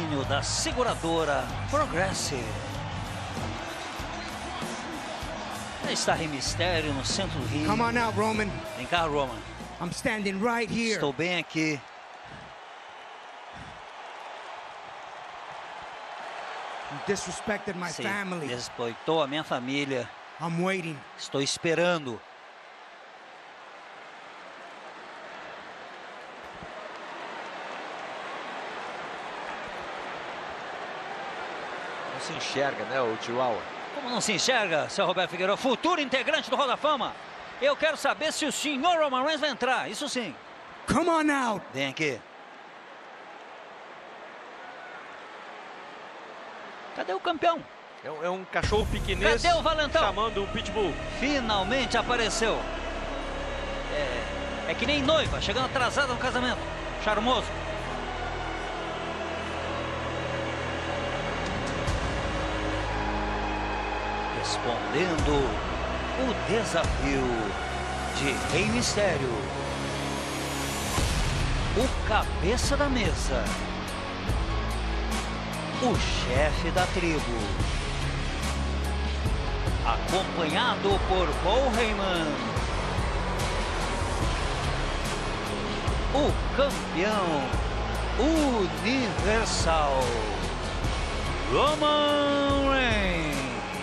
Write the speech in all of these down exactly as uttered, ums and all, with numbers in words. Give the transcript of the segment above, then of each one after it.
patrocínio da seguradora Progressive. Aí está Rey Mysterio no centro do ringue. Come on now, Roman. Vem cá, Roman. I'm standing right here. Estou bem aqui. You disrespected my Você family. respeitou a minha família. I'm waiting. Estou esperando. Não se enxerga, né, o Chihuahua? Como não se enxerga, seu Roberto Figueiredo, futuro integrante do Hall da Fama? Eu quero saber se o senhor Roman Reigns vai entrar, isso sim. Come on now. Vem aqui. Cadê o campeão? É um, é um cachorro piquinês. Cadê o valentão? Chamando o Pitbull. Finalmente apareceu. É, é que nem noiva, chegando atrasada no casamento. Charmoso. Respondendo o desafio de Rey Mysterio, o cabeça da mesa, o chefe da tribo, acompanhado por Paul Heyman, o campeão universal, Roman Reigns.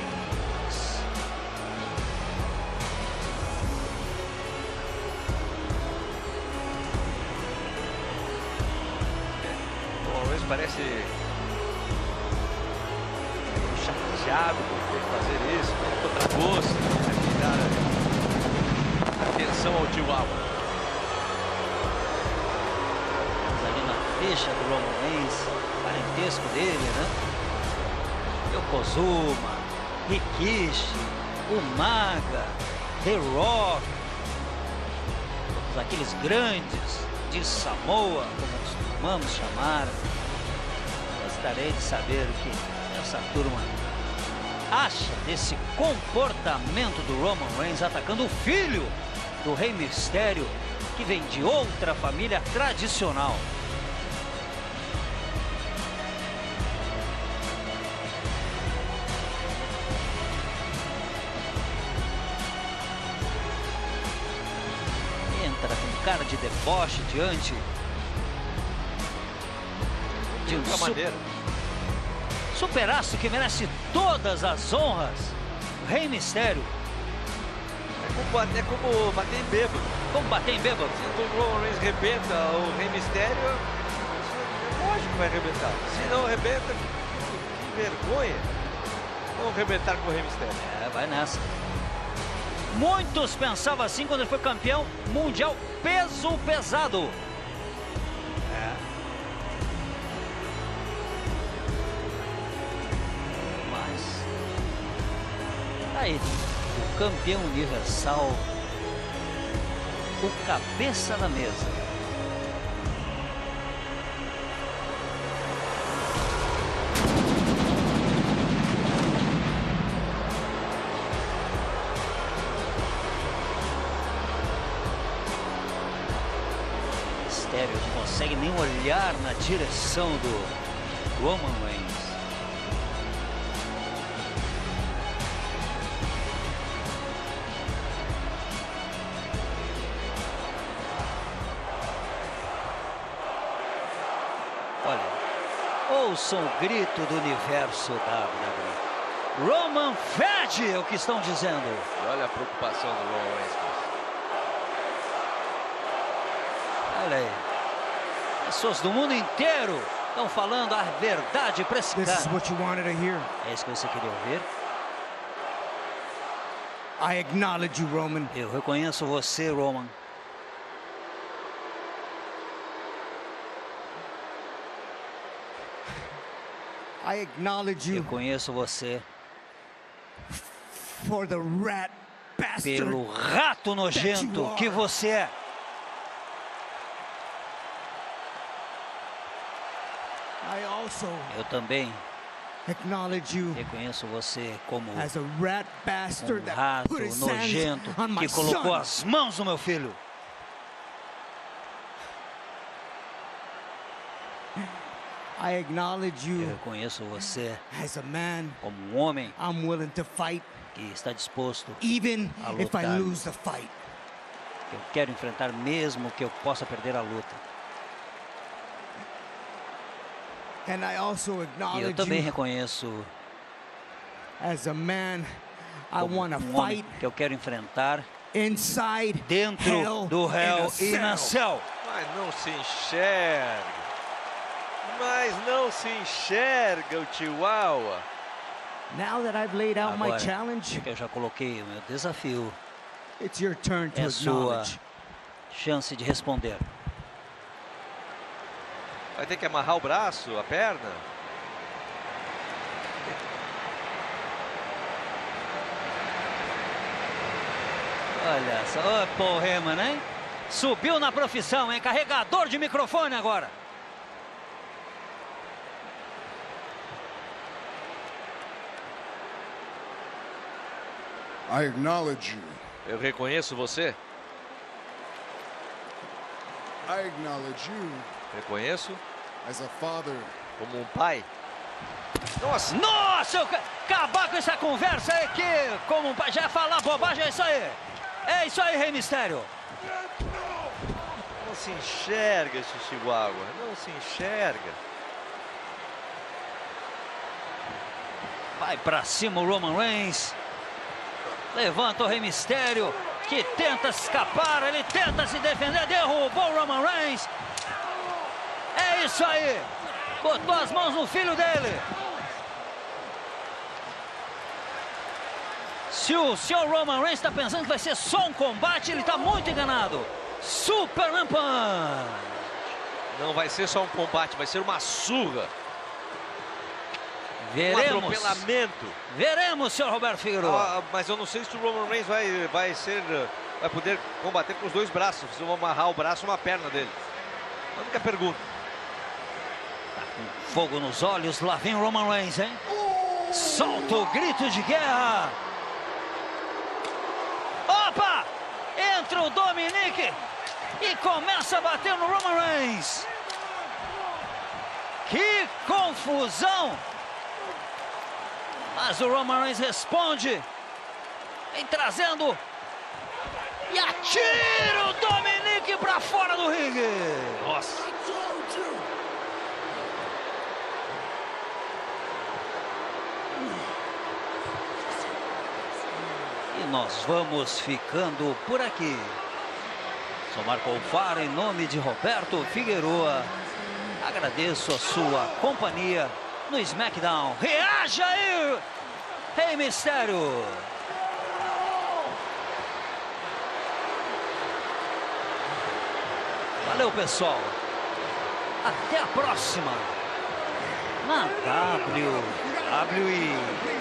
Parece chateado por ter que fazer isso, né? Contra gosto, né? Dar atenção ao Chihuahua. Ali na ficha do Roman Reigns, parentesco dele, né? Yokozuna, Rikishi, Umaga, The Rock, todos aqueles grandes de Samoa, como costumamos chamar. Gostaria de saber o que essa turma acha desse comportamento do Roman Reigns atacando o filho do Rey Mysterio, que vem de outra família tradicional. Entra com cara de deboche diante de um outra maneira. Superaço que merece todas as honras, Rey Mysterio. É como, é como bater em bêbado. Como bater em bêbado? Se o Roman Reigns rebenta o Rey Mysterio, é lógico que vai arrebentar. Se não arrebenta, que vergonha. Vamos arrebentar com o Rey Mysterio. É, vai nessa. Muitos pensavam assim quando ele foi campeão mundial peso pesado. É. Aí, o campeão universal, o cabeça da mesa. Mysterio não consegue nem olhar na direção do Roman Reigns. Olha, ouçam o grito do universo W W E. Roman fede, é o que estão dizendo. E olha a preocupação do Roman Reigns. Olha aí. Pessoas do mundo inteiro estão falando a verdade para esse This is cara. what you wanted to hear. É isso que você queria ouvir? I acknowledge you, Roman. Eu reconheço você, Roman. I acknowledge Eu you conheço você for the rat bastard. pelo rato nojento que você é. I also Eu também acknowledge you reconheço você como as a rat bastard um that rato put his nojento hands on my que colocou son. as mãos no meu filho. I I acknowledge Eu you reconheço você as a man. como um homem I'm willing to fight, que está disposto, even a if I lutar. lose the fight. que eu quero enfrentar mesmo que eu possa perder a luta. And I also E eu acknowledge também you reconheço as a man. I como want to um homem fight que eu quero enfrentar inside dentro hell do in réu a e na cell. céu. Mas não se enxerga. Mas não se enxerga o Chihuahua. Now that I've laid out my Agora challenge, que eu já coloquei o meu desafio, it's your turn to é sua acknowledge. chance de responder. Vai ter que amarrar o braço, a perna. Olha só, ô Paul Heyman, hein? Subiu na profissão, hein? Carregador de microfone agora. I acknowledge you. Eu reconheço você. I acknowledge you Reconheço as a father. como um pai. Nossa, Nossa, eu ca- acabar com essa conversa aí que, como um pai, já ia falar bobagem, é isso aí. É isso aí, Rei Mistério. não se enxerga esse Chihuahua. Não se enxerga. Vai pra cima o Roman Reigns. Levanta o Rei Mistério, que tenta escapar, ele tenta se defender, derrubou o Roman Reigns. É isso aí. Botou as mãos no filho dele. Se o senhor Roman Reigns está pensando que vai ser só um combate, ele está muito enganado. Superman Punch. Não vai ser só um combate, vai ser uma surra. Um Veremos. atropelamento. Veremos, senhor Roberto Figueiredo. Ah, mas eu não sei se o Roman Reigns vai, vai ser, vai poder combater com os dois braços. Se vão amarrar o braço e uma perna dele. A única pergunta. Tá com fogo nos olhos, lá vem o Roman Reigns, hein? Solta o grito de guerra. Opa! Entra o Dominic e começa a bater no Roman Reigns. Que confusão! Mas o Roman Reigns responde. Vem trazendo. E atira o Dominic para fora do ringue. Nossa. E nós vamos ficando por aqui. Sou Marco Alfaro em nome de Roberto Figueroa. Agradeço a sua companhia no SmackDown. Reaja aí, Rei Mistério. Valeu, pessoal. Até a próxima. Na W W E.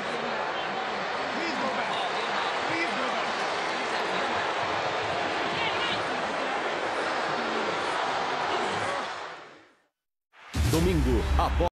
Domingo, após